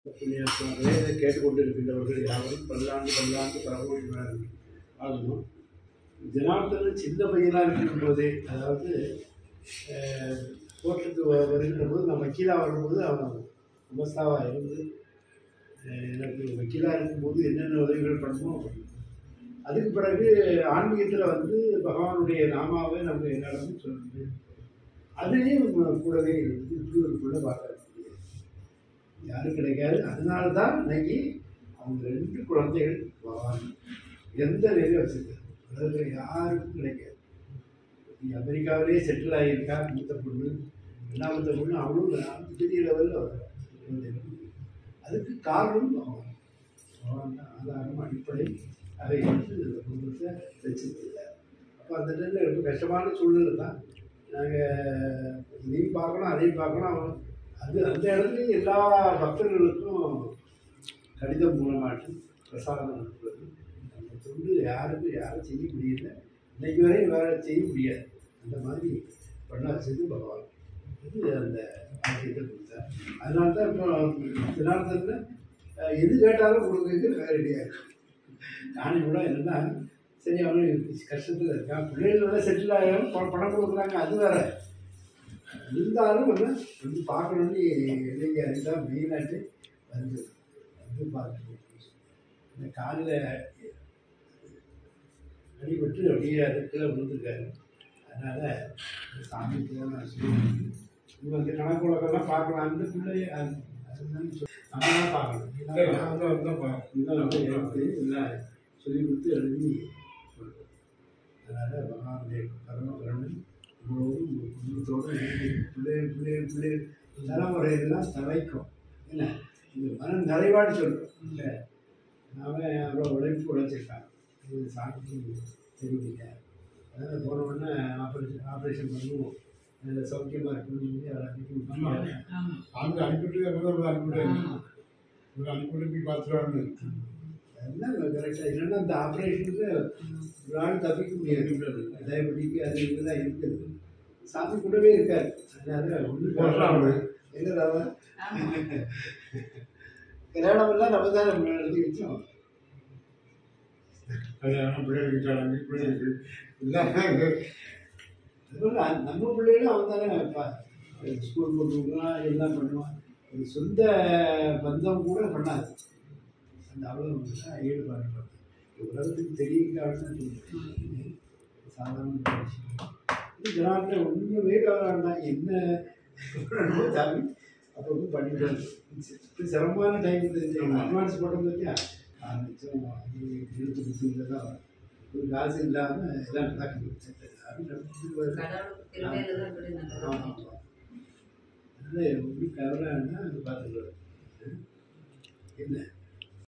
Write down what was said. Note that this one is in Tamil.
புண்ணியத்தினாலே இதை கேட்டுக்கொண்டிருக்கின்றவர்கள் யாவரும் பல்லாண்டு பல்லாண்டு பரவோடினார்கள் ஆகணும். ஜனார்த்தனன் சின்ன பையனாக இருக்கிற போதே, அதாவது கோர்ட்டுக்கு வருகின்ற போது நான் வக்கீலாக வரும்போது அவன் குமஸ்தாவாக இருந்து எனக்கு வக்கீலாக இருக்கும்போது என்னென்ன உதவிகள் பண்ணணும். அதுக்கு பிறகு ஆன்மீகத்தில் வந்து பகவானுடைய நாமாவை நம்ம என்னிடமும் சொல்லணும். அதுலேயும் கூடவே இருந்து இப்படி ஒரு பிள்ளை பார்க்க யாரும் கிடைக்காது. அதனால தான் இன்னைக்கு அவங்க 2 குழந்தைகள் பகவான் எந்த நிலையில் வச்சுருக்காரு. உலகில் யாருக்கும் கிடைக்காது. அமெரிக்காவிலேயே செட்டில் ஆகியிருக்கா மூத்த பொண்ணு, 2வது பொண்ணு, அவளும் பெரிய லெவலில் வரும். அதுக்கு காரணம் பகவான். பகவான் தான் ஆதாரம், அடிப்படை. அதை எடுத்து இந்த குடும்பத்தை வச்சுருக்கிறார். அப்போ அந்த டைமில் ரொம்ப கஷ்டமான சூழ்நிலை தான். நாங்கள் இதையும் பார்க்கணும் அதையும் பார்க்கணும். அவன் அந்த இடத்துலையும் எல்லா பக்தர்களுக்கும் கடிதம் மூலமாட்டு பிரசாதம் அனுப்புறது. அந்த தொண்டு யாரும் செய்ய முடியல. இன்னைக்கு வரையும் வேறு செய்ய முடியாது. அந்த மாதிரி பண்ண வச்சது பகவான். இது அந்த ஆக்கியத்தை கொடுத்தார். அதனால தான் இப்போ ஜனார்த்தனில் எது கேட்டாலும் கொடுக்குறதுக்கு ரெடியாக இருக்கும். நானே கூட என்னென்னா, சரி அவனு கஷ்டத்தில் இருக்கான், பிள்ளைகள் வேலை செட்டில் ஆகிடும், பணம் கொடுக்குறாங்க, அது வேறு. இருந்தாலும் வந்து பார்க்கணுன்னு இளைஞ அதுதான் மெயினாட்டு வந்து பார்த்துட்டு இந்த காலில் அடிபட்டு அப்படியே அதுக்குள்ளே விழுந்துருக்காரு. அதனால் சாமிக்கு தான் நான் சொல்லுவேன், இவங்க வந்து கணக்கு வழக்கெல்லாம் பார்க்கலாம். அந்த பிள்ளை அதுதான் நம்ம தான் பார்க்கணும். எல்லாம் சொல்லி கொடுத்து எழுதி சொல்லுவோம். அதனால் பகவானுடைய பரமபுரன் இவ்வளவும் குடும்பத்தோடு பிள்ளைகள் தலைமுறையெல்லாம் தவைக்கும். என்ன இது மனம் நிறைவாடு சொல்கிறோம். இல்லை நாம அவ்வளோ உழைச்சிருக்காங்க. இது சாப்பிட்டு தெரியல. அதனால் போன உடனே ஆப்ரேஷன் பண்ணுவோம், அதில் சௌக்கியமாக இருக்கணும்னு சொல்லி அதை அனுப்பிவிட்டு போய் பார்த்துருவாங்க. அதுதான் கரெக்டாக. இல்லைன்னா அந்த ஆப்ரேஷனுக்கு ஒரு ஆள் தப்பிக்க முடியாது. டயபெட்டிக்கு அது இதுதான் இருக்குது. சாமி கூடவே இருக்காரு. அதனால ஒன்றும் எங்கடாவ கல்யாணமெல்லாம் நம்ம தான் நம்ம நடத்தி வச்சோம். கல்யாணம் பிள்ளைகள் நம்ம பிள்ளைகளும் அவன் தானே ஸ்கூல் போட்டு விடுவான், எல்லாம் பண்ணுவான். ஒரு சொந்த பந்தம் கூட பண்ணாது. அந்த அவ்வளோ ஈடுபாடு உலகத்துக்கு தெரிவிக்கான்னு சொல்லுவேன். சாதாரண விஷயம். ஜனார்த்தன் ஒன்றுமே வேண்டாம், என்ன சாமி அப்போ பண்ணிட்டு சிரமமான டைம் அட்வான்ஸ் போட்டோம் பார்த்தியா, 6 லட்சம் 7 தான் ஒரு காசு இல்லாமல் எல்லாம் நடக்குது. அதனால் ஒன்றும் கவலைன்னா அது பார்த்துக்கலாம். என்ன